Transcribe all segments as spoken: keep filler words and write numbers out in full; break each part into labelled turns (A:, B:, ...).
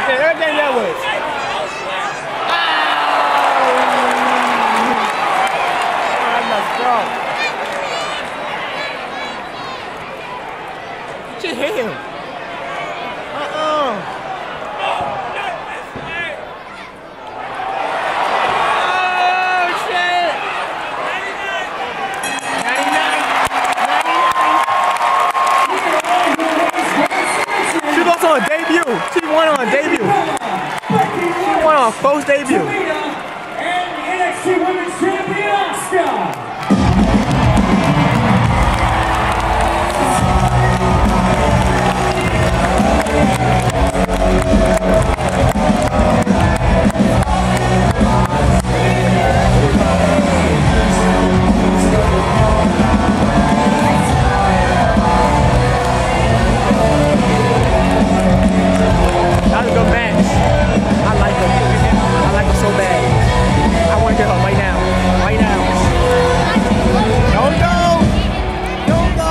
A: everything, everything that was. Oh, that's not strong. She hit him. Uh-uh. On debut. She won on debut. She won on first debut.
B: And N X T Women's Champion Asuka.
A: That was a good match. I like her. I like her so bad. I want to get her right now. Right now. Don't go. Don't go.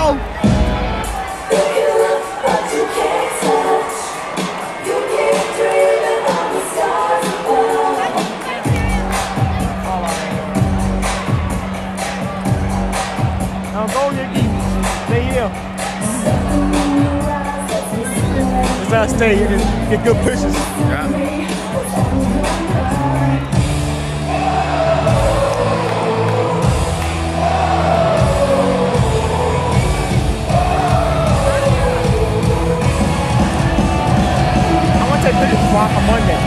A: Don't go, Nikki. Stay here. If I stay, you can get good pushes.
C: Yeah.
A: I want to take pictures for on Monday.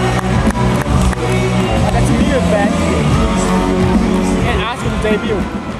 A: Back and Asuka's debut.